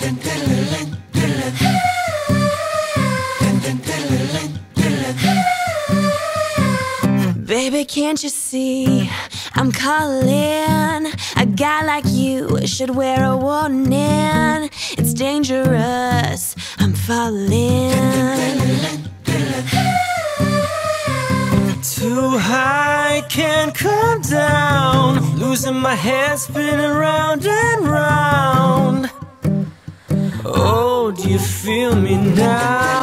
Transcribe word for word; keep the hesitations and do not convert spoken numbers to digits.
Baby, can't you see I'm calling? A guy like you should wear a warning. It's dangerous, I'm falling. Too high, can't come down. Losing my head, spinning round and round. Oh, do you feel me now?